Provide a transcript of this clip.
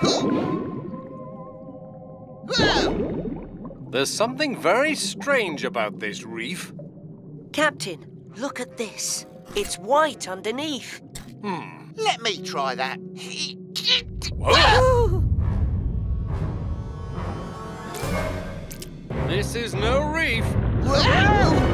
There's something very strange about this reef. Captain, look at this. It's white underneath. Let me try that. This is no reef. Whoa!